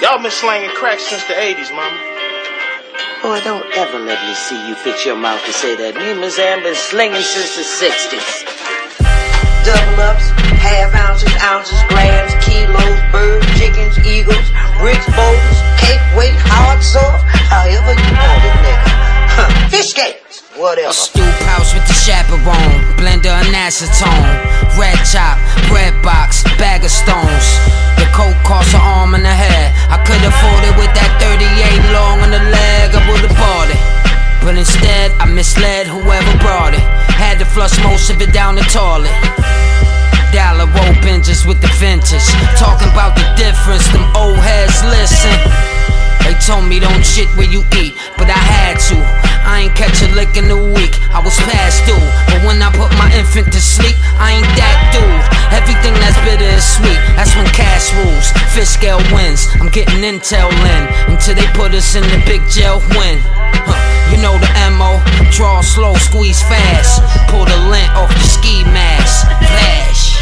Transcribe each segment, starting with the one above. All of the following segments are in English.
Y'all been slanging crack since the 80s, mama. Boy, don't ever let me see you fix your mouth to say that. Me and Miss Ann been slinging since the 60s. Double ups, half ounces, grams, kilos, birds, chickens, eagles, bricks, boulders, cake, weight, hard, soft, however you want it, nigga. Fish cakes, whatever. A stew pouch with the chaperone, blender and acetone, red chop, bread box, bag of stones. The coat cost an arm and a half. I could afford it with that 38 long on the leg, I would've bought it. But instead, I misled whoever brought it. Had to flush most of it down the toilet. Dollar roll binges with the vintage. Talking about the difference, them old heads listen. They told me don't shit where you eat, but I had to. I ain't catch a lick in a week, I was past due. But when I put my infant to sleep, I ain't that dude. Everything that's bitter is sweet, that's when cash rules. Fish scale wins, I'm getting intel in until they put us in the big jail when. You know the MO, draw slow, squeeze fast. Pull the lint off the ski mask, flash.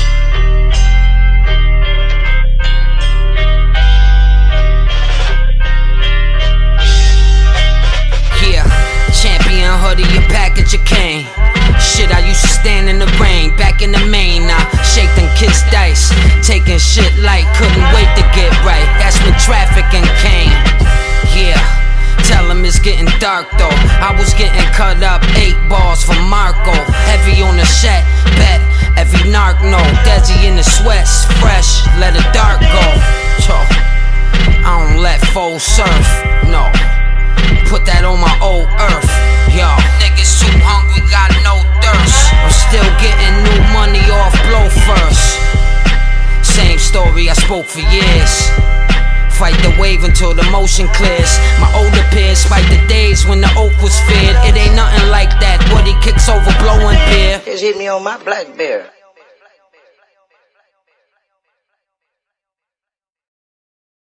Yeah, champion hoodie, your package, your cane. Shit, I used to stand in the rain, back in the main. I shake and kiss dice, taking shit light, couldn't wait to get right. That's when trafficking came. Yeah. Tell him it's getting dark though. I was getting cut up 8 balls from Marco. Heavy on the set, bet every narc know. Desi in the sweats, fresh, let the dark go. Yo, I don't let foes surf, no. Put that on my old earth. Yo, niggas too hungry, got no thirst. I'm still getting new money off blow first. Same story I spoke for years. Fight the wave until the motion clears. My older peers fight the days when the oak was feared. It ain't nothing like that. What he kicks over blowing beer. Just hit me on my Blackberry.